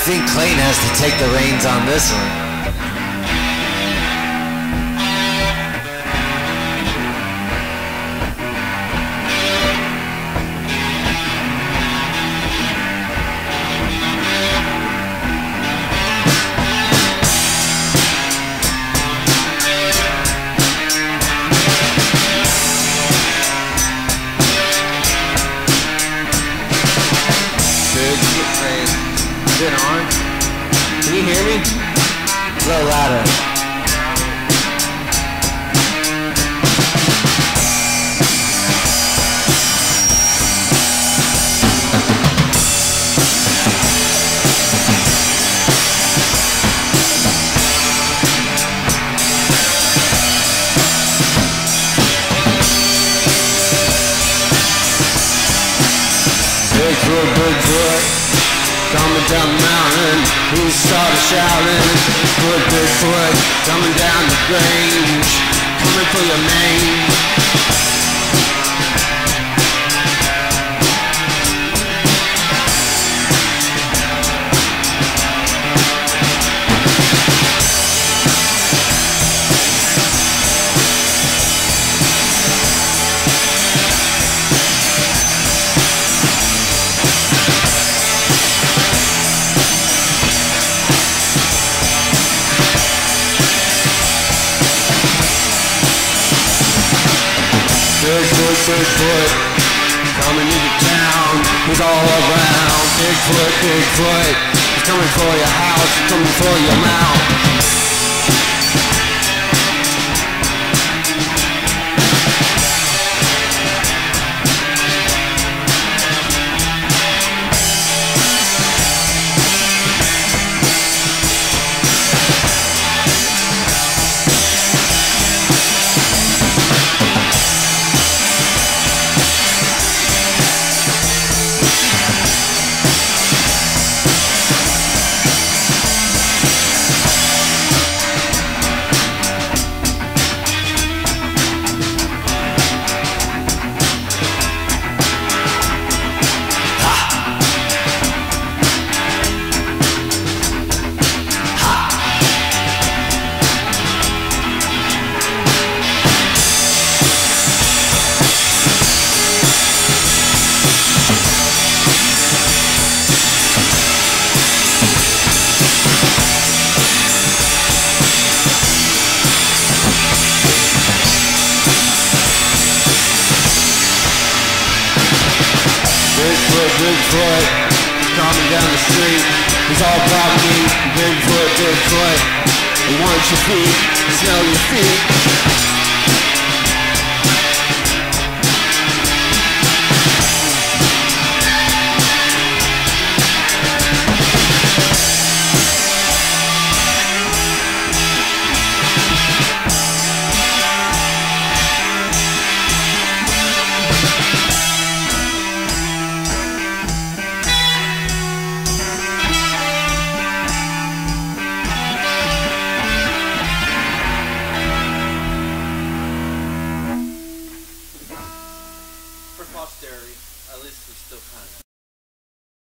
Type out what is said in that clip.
think Clayton has to take the reins on this one. Good on. Can you hear me? A little louder. Bigfoot, coming down the mountain, he started shouting, Bigfoot, coming down the range, coming for your name. Bigfoot, coming into town, he's all around. Bigfoot, he's coming for your house, he's coming for your mouth. Bigfoot, coming down the street, he's all about me. Bigfoot, he wants your feet, smell your feet.